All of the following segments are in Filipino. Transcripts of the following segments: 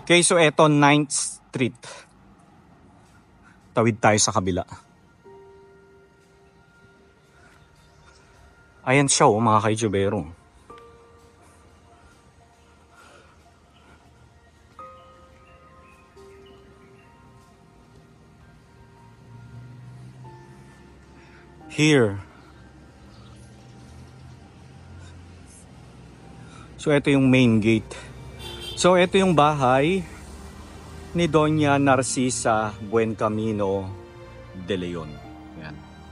Okay, so eto 9th Street. Tawid tayo sa kabila. Ayan siya mga kaijubero. Here. So ito yung main gate. So ito yung bahay ni Doña Narcisa Buencamino de Leon. Ayan.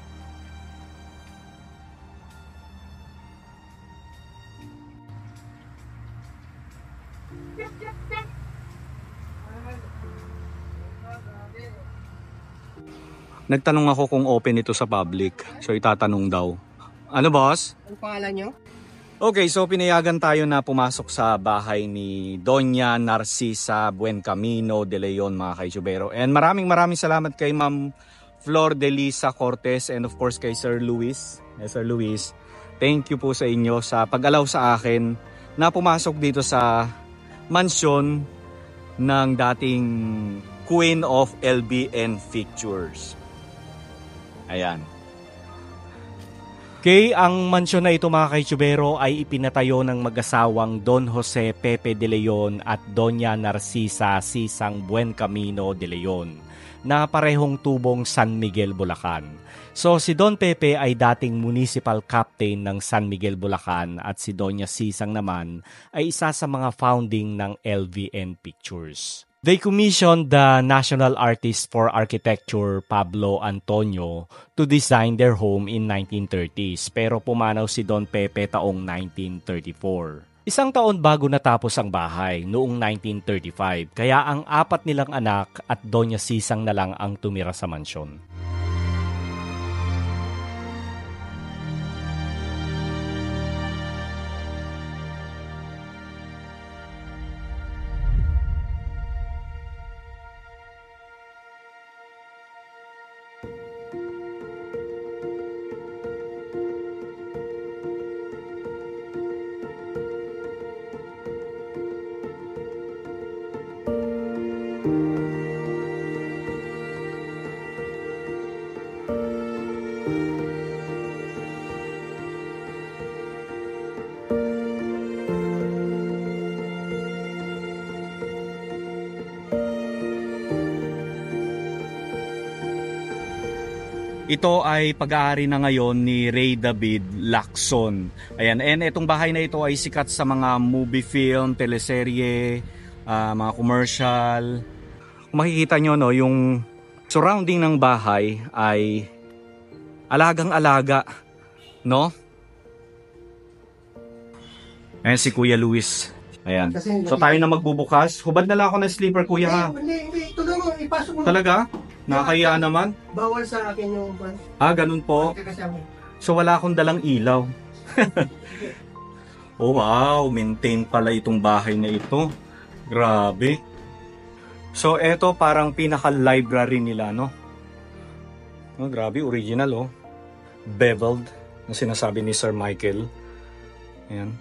Nagtanong ako kung open ito sa public. So itatanong daw. Ano boss? Ano pangalan nyo? Okay, so pinayagan tayo na pumasok sa bahay ni Doña Narcisa Buencamino de Leon mga kaijubero. And maraming salamat kay Ma'am Flor de Lisa Cortez and of course kay Sir Luis. Sir Luis, thank you po sa inyo sa pag-allow sa akin na pumasok dito sa mansyon ng dating Queen of LBN Pictures. Ayan. Okay, ang mansyon na ito mga kaitsubero ay ipinatayo ng mag-asawang Don Jose Pepe de Leon at Doña Narcisa Sisang Buencamino de Leon na parehong tubong San Miguel, Bulacan. So si Don Pepe ay dating municipal captain ng San Miguel, Bulacan at si Doña Sisang naman ay isa sa mga founding ng LVN Pictures. They commissioned the national artist for architecture Pablo Antonio to design their home in 1930s pero pumanaw si Don Pepe taong 1934. Isang taon bago natapos ang bahay noong 1935 kaya ang 4 nilang anak at Doña Sisang na lang ang tumira sa mansyon. Ito ay pag-aari na ngayon ni Ray David Lacson. Ayan, and itong bahay na ito ay sikat sa mga movie film, teleserye, mga commercial. Kung makikita nyo, no, yung surrounding ng bahay ay alagang-alaga, no? Ayan si Kuya Luis. Ayan. So tayo na magbubukas. Hubad na lang ako ng sleeper, Kuya, ha? Hindi. Ito lang, ipasok mo. Talaga? Nakakaya naman. Bawal sa akin yung... Ganun po. So wala akong dalang ilaw. Oh wow, maintain pala itong bahay na ito. Grabe. So eto parang pinaka-library nila, no? Oh, grabe, original, oh. Beveled, na sinasabi ni Sir Michael. Ayan.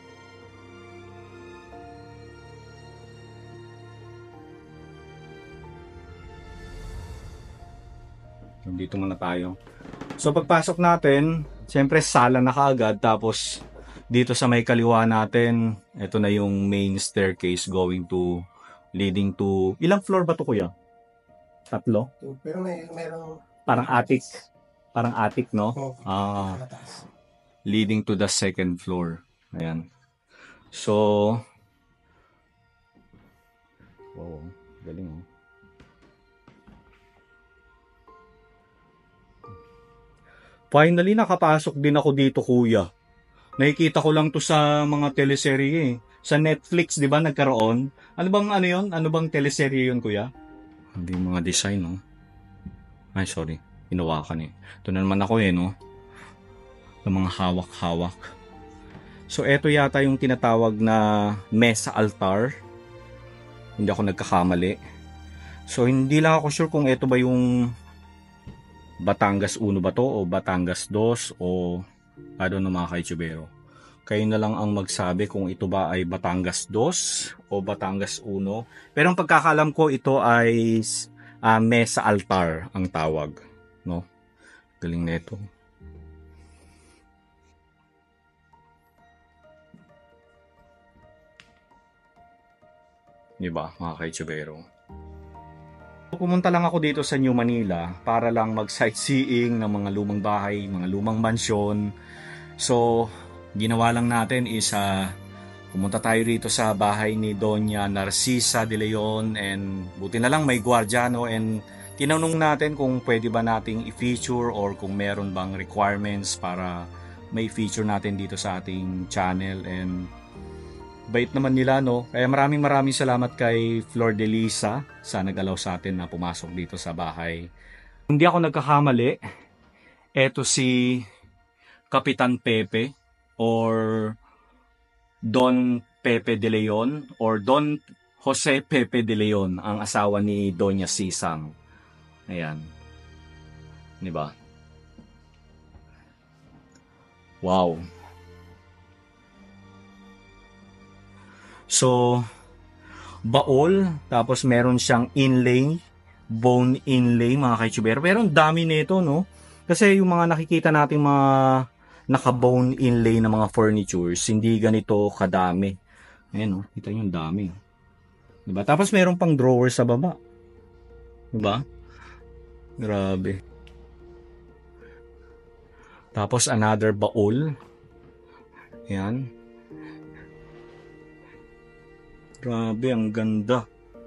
Dito muna tayo. So pagpasok natin, siyempre sala na kaagad. Tapos dito sa may kaliwa natin, ito na yung main staircase leading to... Ilang floor ba to, Kuya? 3? Pero merong... Parang attic. Parang attic, no? Leading to the 2nd floor. Ayan. So... Wow, galing, oh. Finally, nakapasok din ako dito, Kuya. Nakikita ko lang to sa mga teleserye, eh. Sa Netflix, di ba, nagkaroon? Ano bang teleserye yun, Kuya? Hindi mga design, no? Ay, sorry. Hinawakan, eh. Ito na naman ako, eh, no? Yung mga hawak-hawak. So, eto yata yung tinatawag na mesa altar. Hindi ako nagkakamali. So, hindi lang ako sure kung eto ba yung Batangas 1 ba to o Batangas 2 o I don't know mga kaitsubero. Kayo na lang ang magsabi kung ito ba ay Batangas 2 o Batangas 1. Pero ang pagkakalam ko, ito ay Mesa Altar ang tawag. No? Galing na ito. Diba, mga kaitsubero? Pumunta lang ako dito sa New Manila para lang mag-sightseeing ng mga lumang bahay, mga lumang mansyon. So, ginawa lang natin is pumunta tayo rito sa bahay ni Doña Narcisa de Leon, and buti na lang may gwardyano, and tinanong natin kung pwede ba nating i-feature or kung meron bang requirements para may feature natin dito sa ating channel, and bait naman nila, no? Kaya maraming salamat kay Flor de Lisa sa nag-allow sa atin na pumasok dito sa bahay. Hindi ako nagkakamali, eto si Kapitan Pepe or Don Pepe de Leon or Don Jose Pepe de Leon, ang asawa ni Doña Sisang. Ayan. Diba? Wow. So, baol, tapos meron siyang inlay, bone inlay, mga kaitsubero. Pero ang dami nito, no? Kasi yung mga nakikita nating mga naka-bone inlay na mga furnitures, hindi ganito kadami. Ayan, no? Kita nyo yung dami. Diba? Tapos meron pang drawer sa baba. Diba? Grabe. Tapos another baol. Ayan. Grabe, ang ganda.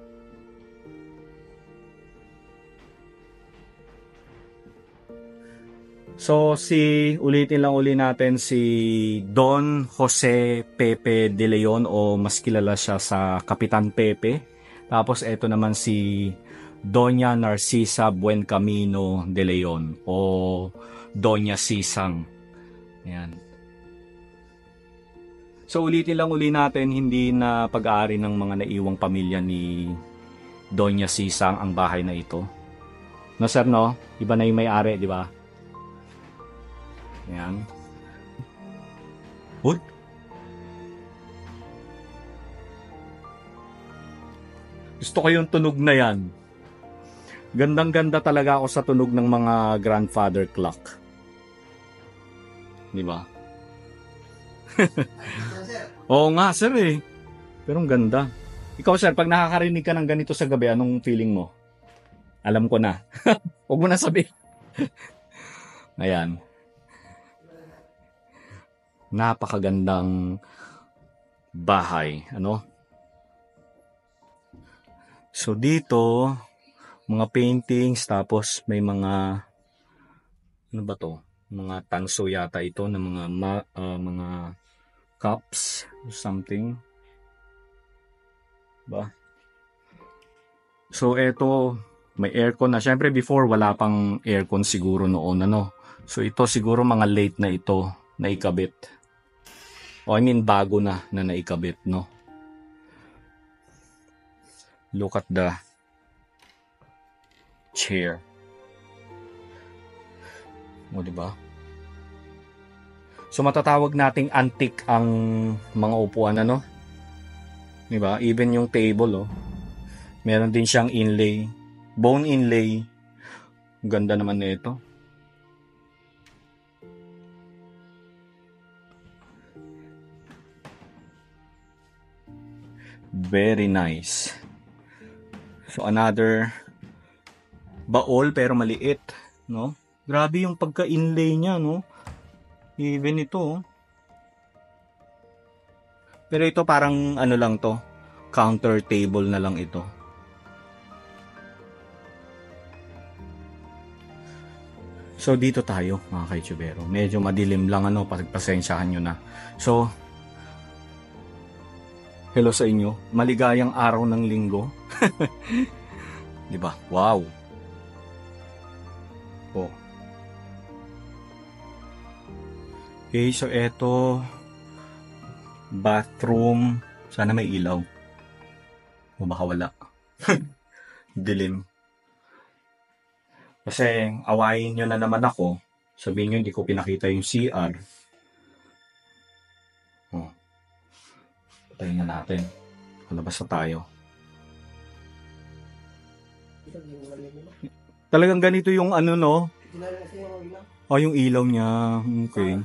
So, ulitin lang natin si Don Jose Pepe de Leon, o mas kilala siya sa Kapitan Pepe. Tapos, eto naman si Doña Narcisa Buencamino de Leon o Doña Sisang. Ayan. So ulitin lang natin, hindi na pag-aari ng mga naiwang pamilya ni Doña Sisang ang bahay na ito. No sir, no? Iba na yung may-ari, di ba? Ayan. Uy! Gusto ko yung tunog na yan. Gandang-ganda talaga ako sa tunog ng mga grandfather clock. Di ba? Oo nga sir eh. Pero ang ganda. Ikaw sir, pag nakakarinig ka ng ganito sa gabi, anong feeling mo? Alam ko na. Huwag mo na sabihin. Ayan. Napakagandang bahay. Ano? So dito, mga paintings, tapos may mga, ano ba to? Mga tanso yata ito na mga cups or something. Ba? So eto, may aircon na. Syempre before wala pang aircon siguro noon, ano. So ito siguro mga late na ito na ikabit. O I mean bago na naikabit, no. Look at the chair. O diba? So matatawag nating antique ang mga upuan, ano? 'Di ba? Even yung table, oh. Meron din siyang inlay, bone inlay. Ganda naman nito. Very nice. So another baol pero maliit, no? Grabe yung pagka-inlay niya, no? Even ito, oh. Pero ito parang ano lang to, counter table na lang ito. So dito tayo, mga kaitsubero. Medyo madilim lang, ano, pagpasensyahan nyo na. So, hello sa inyo. Maligayang araw ng linggo. 'Di ba? Wow. Oh. Okay, so eto bathroom. Sana may ilaw. O baka wala. Dilim. Kasi awayin nyo na naman ako. Sabihin nyo hindi ko pinakita yung CR. Patayin na natin. Palabas na tayo. Talagang ganito yung ano, no? O, yung ilaw niya. Okay.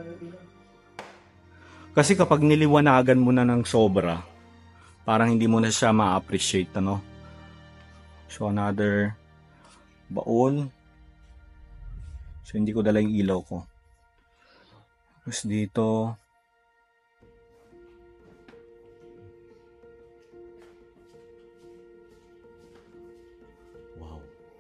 Kasi kapag niliwanagan mo na ng sobra, parang hindi mo na siya ma-appreciate, ano? So, another baon. So, hindi ko dala yung ilaw ko. Tapos dito. Wow.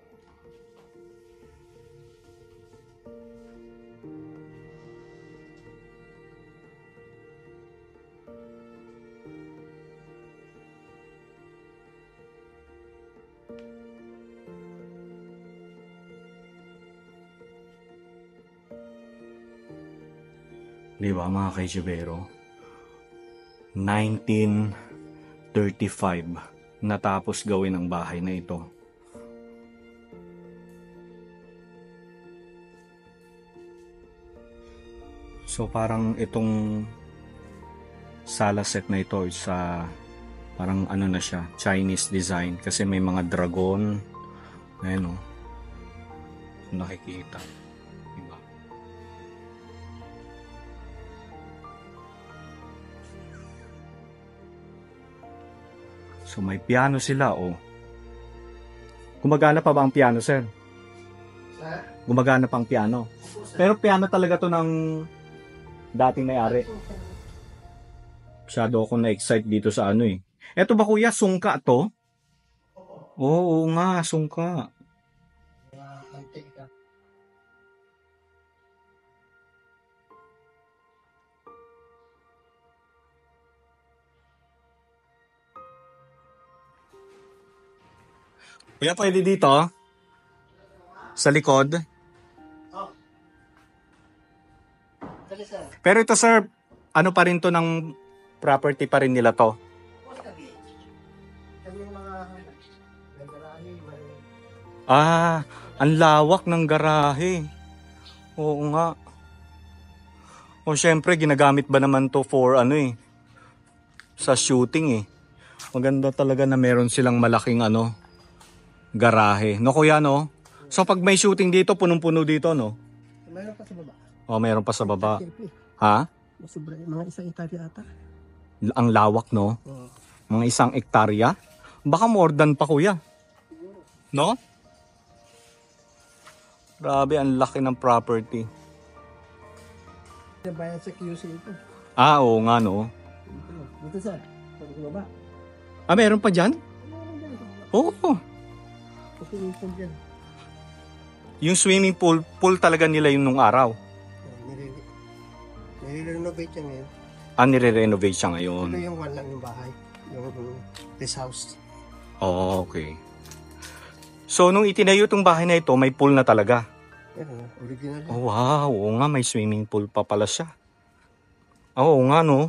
Di ba mga kaitsibero? 1935 natapos gawin ang bahay na ito. So parang itong sala set na ito sa parang ano na siya, Chinese design kasi may mga dragon. Ayan o. Nakikita. Diba? So may piano sila oh. Gumagana pa ba ang piano, sir? Gumagana pa ang piano. Pero piano talaga to ng dating may-ari. Masyado ako na-excite dito sa ano eh. Eto ba kuya, sungka to? Oo nga, sungka. Kuya, pwede dito? Sa likod? Pero ito sir, ano pa rin to ng property pa rin nila to? Ah, ang lawak ng garahe. Oo nga. O syempre, ginagamit ba naman to for ano eh, sa shooting eh. Maganda talaga na meron silang malaking ano, garahe. No kuya no? So pag may shooting dito, punong-puno dito no? Meron pa sa baba. O meron pa sa baba. Ha? Sobra, mga isang hektarya ata. Ang lawak no? Oo. Mga 1 hektarya? Baka more than pa kuya. No? Grabe, ang laki ng property. Bayan sa QC ito. Ah, oo nga no. Dito sir, sa baba. Ah, meron pa dyan? Oo. Kasi yung pool dyan. Yung swimming pool talaga nila yun nung araw. Nire-renovate yan ngayon. Ah, nire-renovate siya ngayon. Ito yung one lang yung bahay. Yung this house. Oh, okay. So, nung itinayo itong bahay na ito, may pool na talaga. Yan, original yan. Oh, wow. Oo nga, may swimming pool pa pala siya. Oo nga, no?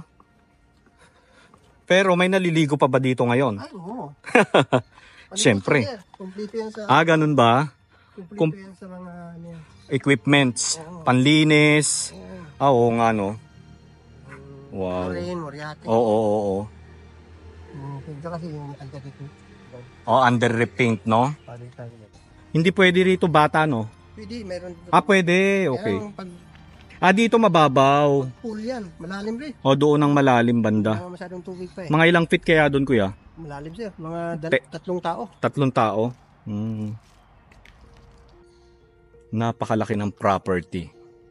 Pero may naliligo pa ba dito ngayon? Ay, oo. Siyempre. Kompleto yan sa... Ganun ba? Kompleto yan sa mga... Ano yan. Equipments, panlinis. Oo nga, no? Wow. Morin, Moriate. Oo. Ito kasi yung under-repaint. Under repaint, no? Hindi pwede rito bata, no? Pwede, meron. Pwede. Okay. Kaya pag Dito mababaw. pool yan, malalim rin. Doon ang malalim banda. Mga masyadong tubig pa eh. Mga ilang feet kaya doon, kuya? Malalim sir, mga 3 tao. 3 tao? Napakalaki ng property.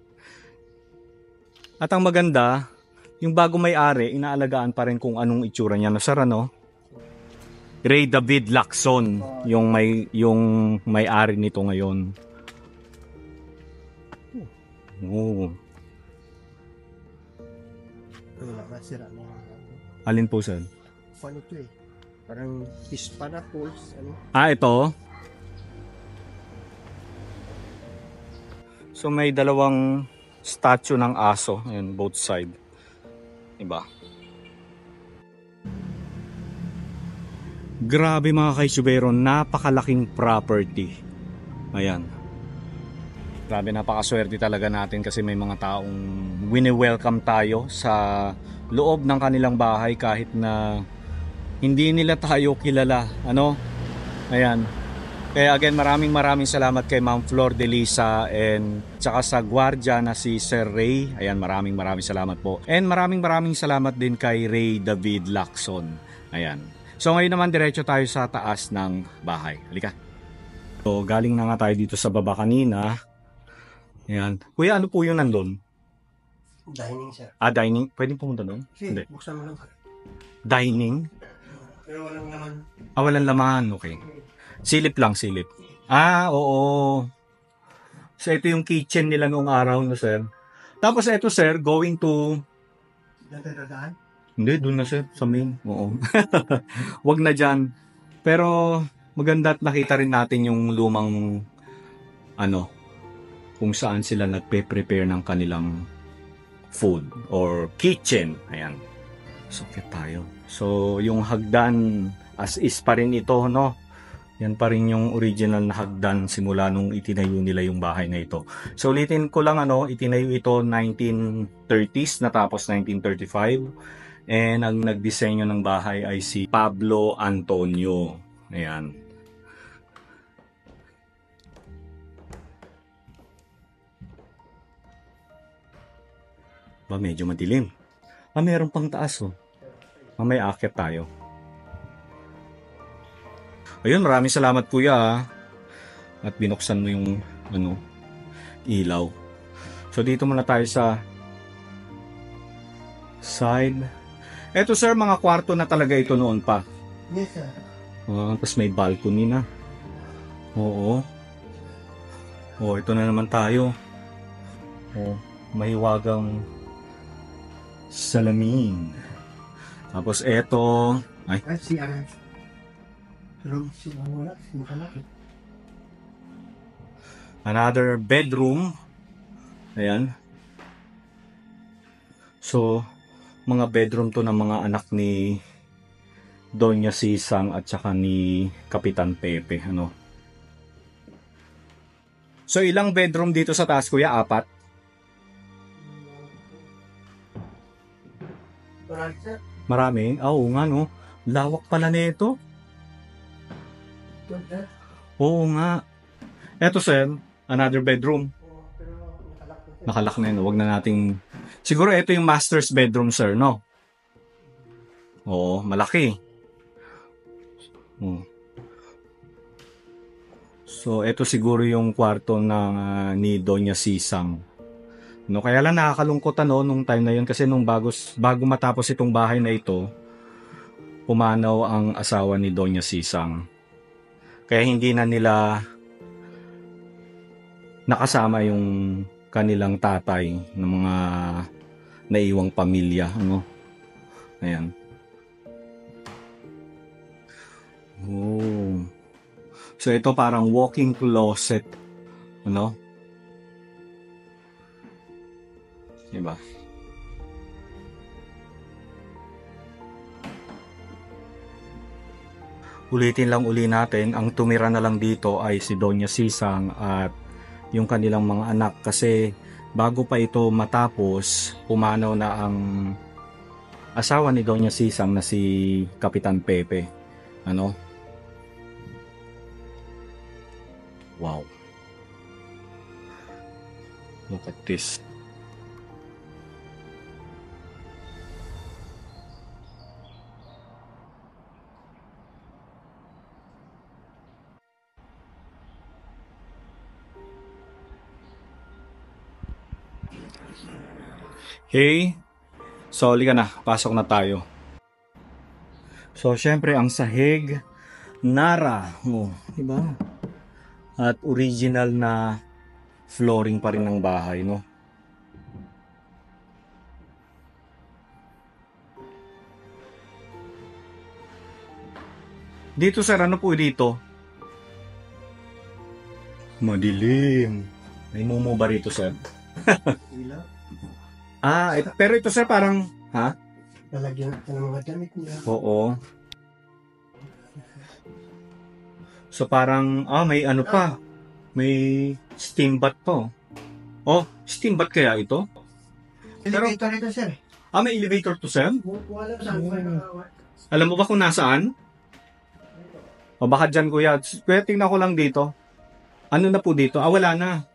At ang maganda, yung bago may-ari, inaalagaan pa rin kung anong itsura niya. Nasara, no? Ray David Lacson, yung may-ari nito ngayon. Oh. Nasira na. Alin po, sir? Paano ito eh? Parang pispa na pools. Ano? Ito. So may dalawang statue ng aso. Ayan, both side. Diba? Grabe mga kaisubero, napakalaking property. Ayan. Grabe, napakaswerte talaga natin kasi may mga taong wini-welcome tayo sa loob ng kanilang bahay kahit na hindi nila tayo kilala. Ano? Ayan. Kaya again, maraming salamat kay Ma'am Flor de Lisa and tsaka sa gwardiya na si Sir Ray. Ayan, maraming salamat po. And maraming salamat din kay Ray David Lacson. Ayan. So ngayon naman diretso tayo sa taas ng bahay. Halika. So galing na nga tayo dito sa baba kanina. Ayan. Kuya, ano po yung nandun? Dining, sir. Dining? Pwedeng pumunta doon? Sige, Hindi. buksan mo lang. Dining? Pero walang naman. Walang laman. Okay. Silip lang, silip. Oo. So, ito yung kitchen nila noong araw na, sir. Tapos, ito, sir, going to... Dadaan? Hindi, doon na, sir. Sa main. Oo. Wag na dyan. Pero, maganda at nakita rin natin yung lumang, kung saan sila nagpe-prepare ng kanilang food or kitchen. Ayan. So, cute tayo. So, yung hagdan as is pa rin ito, no? Yan pa rin yung original na hagdan simula nung itinayo nila yung bahay na ito. So ulitin ko lang, itinayo ito 1930s natapos 1935. And ang nagdisenyo ng bahay ay si Pablo Antonio. Ayan. Medyo madilim. Meron pang taas, oh. Mamaya aakyat tayo. Ayun, maraming salamat kuya. At binuksan mo yung ilaw. So dito muna tayo sa side. Eto sir, mga kwarto na talaga ito noon pa. Yes, sir. Tapos may balcony na. Oo. Ito na naman tayo. Mahiwagang salamin. Tapos eto. Ay, Si room, wala. Another bedroom. Ayan. So, mga bedroom to ng mga anak ni Doña Sisang at saka ni Kapitan Pepe. So, ilang bedroom dito sa taas, kuya? 4? Marami? Oo nga, no? Lawak pala nito. Oo nga. Eto, sir, another bedroom. Nakalak na yun. Huwag na nating... Siguro ito yung master's bedroom, sir, no? Oo, malaki. So, ito siguro yung kwarto ng ni Doña Sisang. Kaya lang nakakalungkot nung time na yun kasi nung bago matapos itong bahay na ito, pumanaw ang asawa ni Doña Sisang. Kaya hindi na nila nakasama yung kanilang tatay ng mga naiwang pamilya. Ayan. So ito parang walk-in closet. Diba? Ulitin lang natin, ang tumira na lang dito ay si Doña Sisang at yung kanilang mga anak kasi bago pa ito matapos, pumanaw na ang asawa ni Doña Sisang na si Kapitan Pepe. Wow. Look at this. Okay. So, halika na. Pasok na tayo. So, syempre, ang sahig, Nara. Diba? At original na flooring pa rin ng bahay, no? Dito, sir, ano po dito? Madilim. May mumu ba rito, sir? Ilaw. Pero ito sir parang, Lalagyan natin ng mga damit nila. Oo. So parang, may pa. May steam bath po. Oh, steam ba't kaya ito? Elevator ito, sir. May elevator to, sir? Wala saan ko nakawat. Alam mo ba kung nasaan? O baka dyan, kuya. Kuya, tingnan ko lang dito. Ano na po dito? Wala na.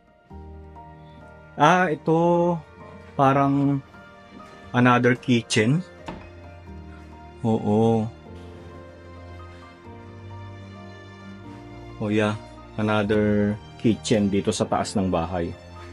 Ito parang another kitchen. Oo. Oh yeah, another kitchen dito sa taas ng bahay.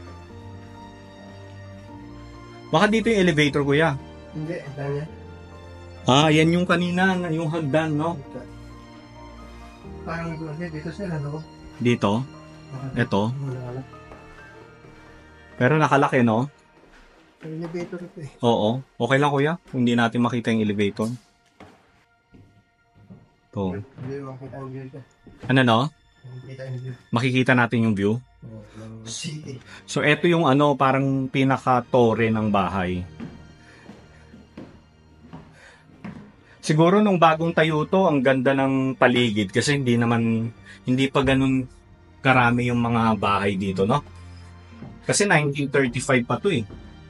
Baka dito yung elevator, kuya. Hindi, yan. Yan yung kanina, yung hagdan, no? Parang dito sir, ano? Dito? Ito? Wala. Pero nakalaki, no? Elevator ito eh. Oo. Okay lang, kuya. Kung hindi natin makita yung elevator. Ito. Hindi makita ang view ito. Ano, no? Makikita ang view. Makikita natin yung view. City. So, ito yung parang pinaka-tore ng bahay. Siguro nung bagong tayo to, ang ganda ng paligid kasi hindi pa ganun karami yung mga bahay dito, no? Kasi 1935 pa to eh.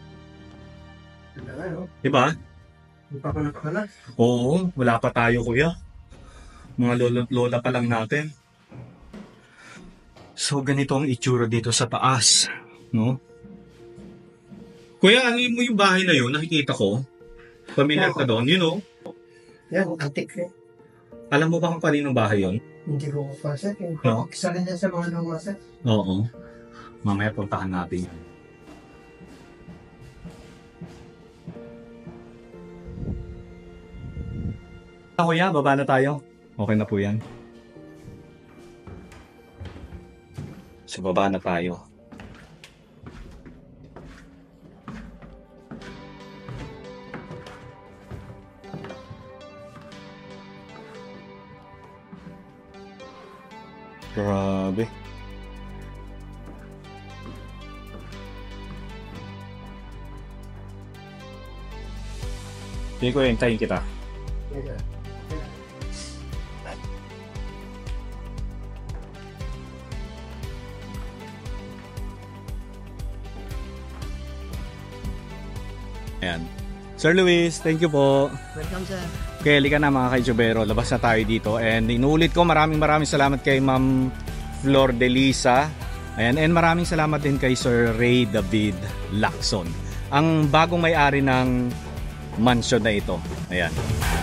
Diba? Hindi pa ako nakakalas. Oo, wala pa tayo, kuya. Mga lola pa lang natin. So, ganito ang itsura dito sa taas, no? Kuya, ano yung bahay na yun? Nakikita ko. Familiar ka doon, you know? Yan, antik eh. Alam mo ba kung kaninong bahay yun? Hindi ko kapasat eh. No? Isa rin yan sa mga lumasan. Oo. Mamaya puntahan natin yan. Kuya, baba na tayo. Okay na po yan. So, baba na tayo. Grabe. Sige ko, hintayin kita. Yan. Ayan. Sir Luis, thank you po. Welcome sir. Okay, halika na mga kaitsubero. Labas na tayo dito. And inuulit ko, maraming salamat kay Ma'am Flor de Lisa. Ayan. And maraming salamat din kay Sir Ray David Lacson, ang bagong may-ari ng mansion na ito. Ayan.